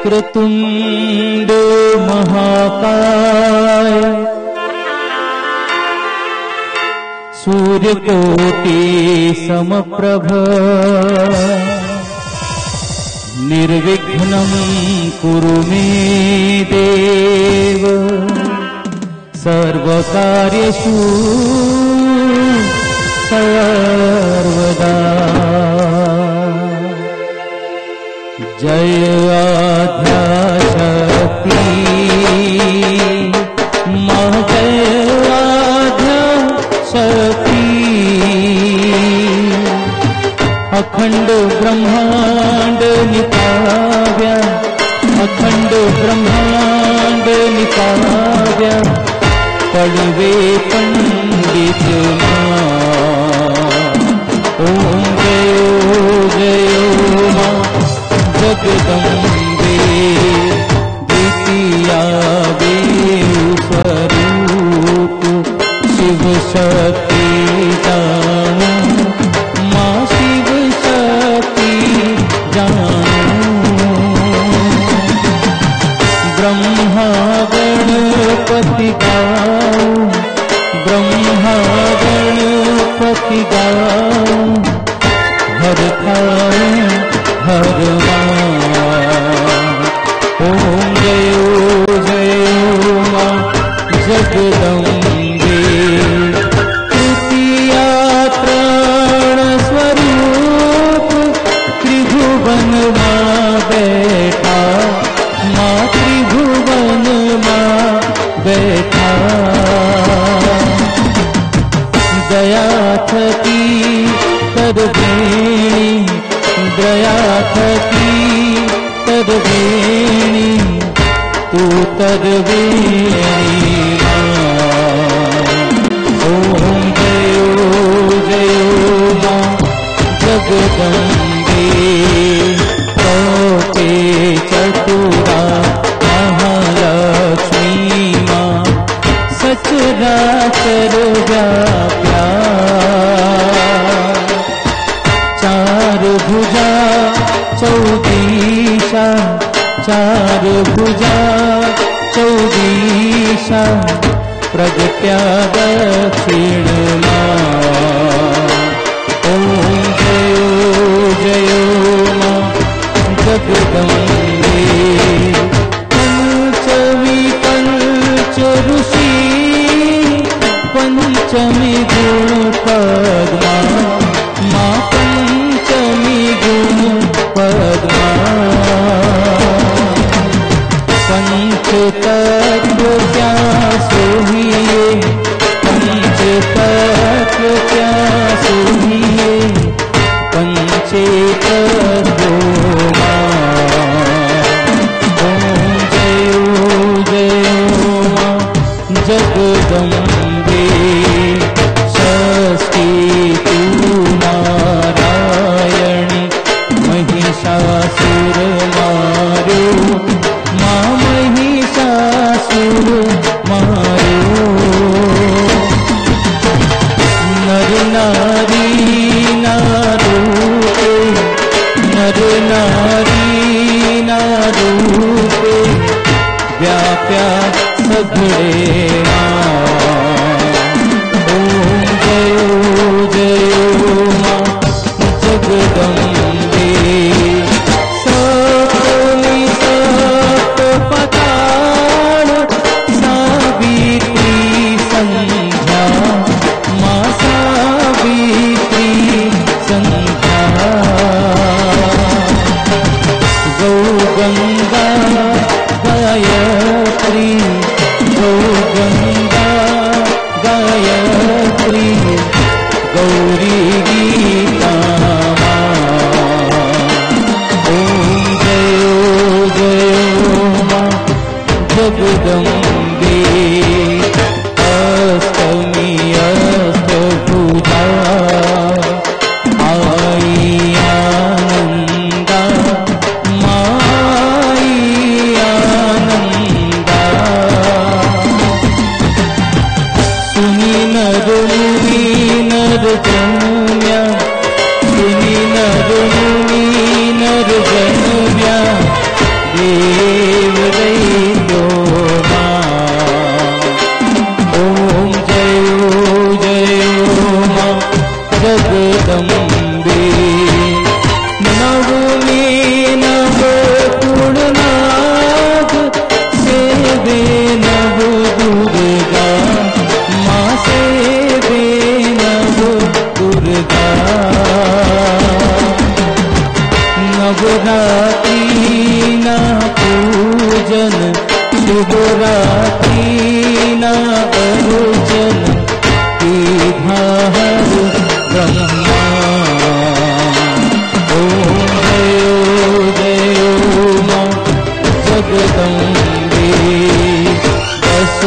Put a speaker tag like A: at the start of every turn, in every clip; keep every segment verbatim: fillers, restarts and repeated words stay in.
A: वक्रतुंड महाकाय सूर्यकोटि समप्रभ निर्विघ्नं कुरु मे देव सर्वकार्येषु सर्वदा। जय आद्याशक्ति मा जय आद्याशक्ति अखंड ब्रह्मांड निकाव्या अखंड ब्रह्मांड निकाव्या पढ़वे पंडित ओम जयो जयो मां जगदम्बे द्वितीया वेणु स्वरूप शिव शक्ति जानो मां शिव शक्ति जानो ब्रह्मा गणपति गाओ ब्रह्मा गणपति गाओ हर खाए हर ओम जयो जयो मां जगदम्बे तृतीया त्राण स्वरूप त्रिभुवन मां बैठा मां त्रिभुवन मां बैठा दया थकी तदवेणी दया थकी तदवेणी तू तदवेणी ओम जयो जयो मां जगदम्बे तोते चतुरा महालक्ष्मी मां सचराचर व्याप्या चार भुजा चौदीशा चार भुजा चौदीशा प्रगट्या दक्षिण ओम जयो जयो मां जगदम्बे पंचमी पंच ऋषि पंचमी गुण पद्मा मां पंचमी गुण पद्मा पंच तत्व क्या सोहिए पंच तत्व क्या सोहिए पंचे तत्व ओम जयो जयो मां जगदम्बे षष्ठी तू नारायणी महिषासुर मारो मां महिषासुर मारो नर नारी नारूपे नर नारी नारूपे व्याप्या सगळे ओम जयो जयो मां जगदम्बे सकोली सप्तपदान सावित्री संध्या मां सावित्री संध्या गौ गंगा गायत्री गौ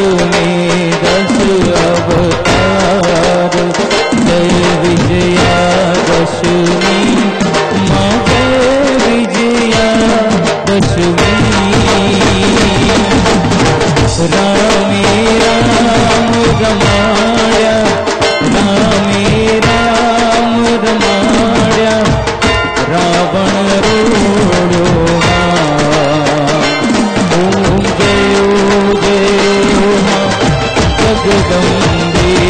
A: में दस अवतार, जय विजया दशमी माँ जय विजया दशमी। रामे राम रमाया, रामे राम रमाया, रावण रोड़ो ओम जयो जयो माँ जगदम्बे।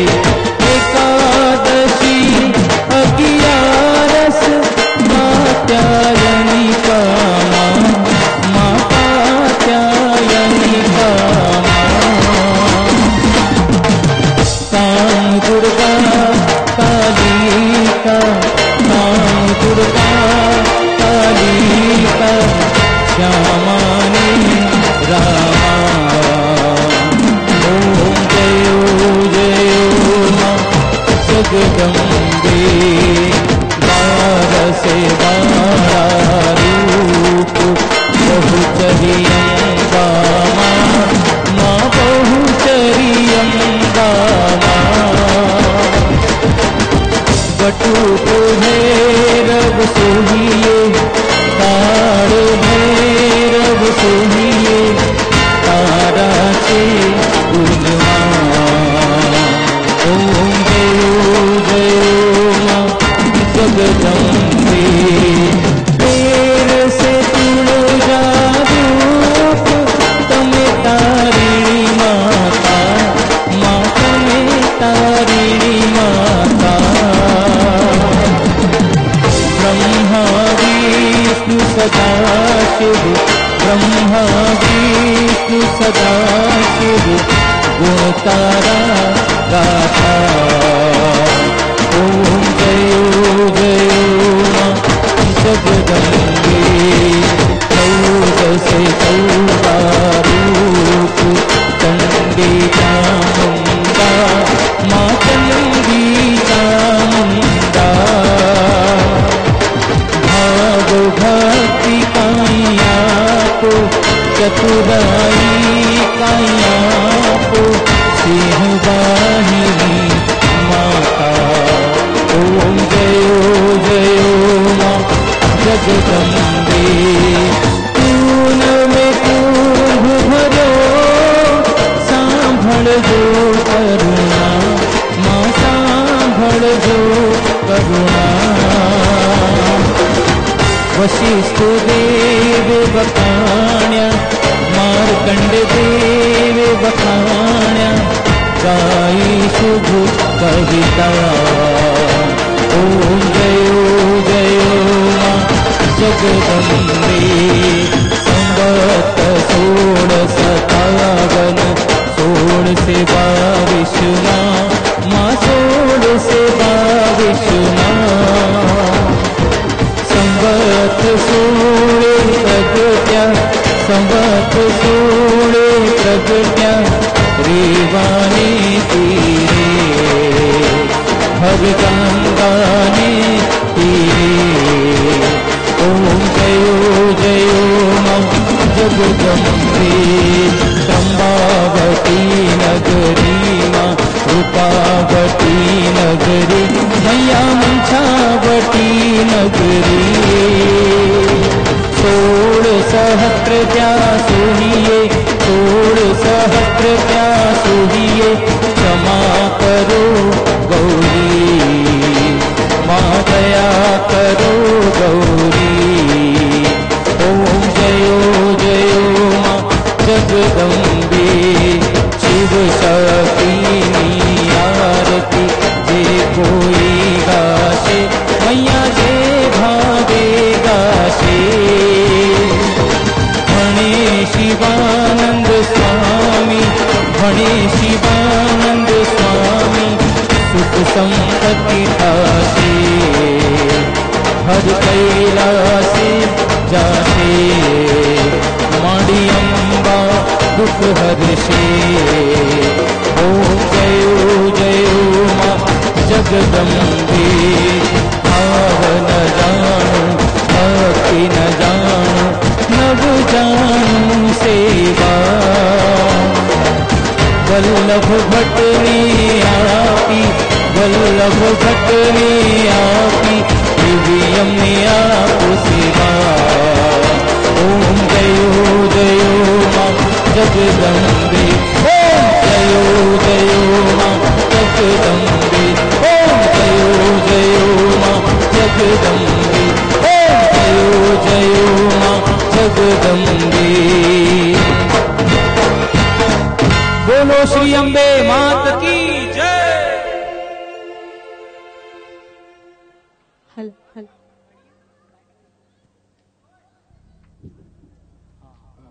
A: एकादशी अगियारस कात्यायनी का माँ, माँ कात्यायनी का माँ। काम दुर्गा कालिका, काम दुर्गा कालिका, श्यामानी रामा। ओम जयो जयो माँ जगदम्बे। बारह से बारह रूप बहुचरियंगा माँ, माँ बहुचरियंगा माँ। बटुक भैरव सोहिए, तार भैरव सोहिए, तारा से गुणवा। ओम जयो जयो माँ जगदम्बे। पैर से तुलजा रूप तमे तारिणी माता, माँ तमे तारिणी माता। ब्रह्मा विष्णु सदा शिव, ब्रह्मा विष्णु सदा शिव, गुण तारा गाथा। ओम जयो जयो माँ जगदम्बे। चौदह से चौदह रूप चंडी चामुंडा, माँ चंडी चामुंडा। भाव भक्ति काइया को, चतुराई काइया को, सिंह वाहिनी माता। ओम जयो जयो माँ जगदम्बे। तून में कुंभ भरो, सांभळ जो करुणा, माँ सांभळ जो करुणा। वशिष्ठ देव बखाण्या, मार्कंड देव बखाण्या, गाई शुभ कविता। ओम जयो जयो माँ जगदम्बे। संवत सोल सतावन, सोल से बाविश माँ, माँ सोल से बाविश माँ। संवत सोले प्रगट्या, संवत सोले प्रगट्या, रेवानी तीरे हर गंगाने तीरे। ओम जयो जयो माँ जगदम्बे। त्रंबावती नगरी माँ, रूपावती नगरी, मैया मंछावती नगरी। सोल सहस्त्र क्या सोहिए, सोल सहस्त्र क्या सोहिए, क्षमा करो गौरी, माँ दया करो गौरी। ओम जयो जयो माँ जगदम्बे। शिव शक्ति आरती जे कोई गाशे, मैया जे भावे गाशे। भणे शिवानंद स्वामी, भणे शिवानंद स्वामी, सुख संपत्ति पासे, हर कैलासे जासे। माड़ी अम्बा दुख हर्षे। ओम जयो जयो माँ जगदम्बे। भाव न जानो भक्ति न जानो, नव जानू सेवा। वल्लभ भटनी आपी, वल्लभ भटनी आपी, एवी अम्मे आप सेवा। ओम जयो जयो मां जगदम्बे, ओम जयो जयो मां जगदम्बे, ओम जयो जयो मां जगदम्बे, ओम जयो जयो मां जगदम्बे। बोलो श्री अम्बे माता।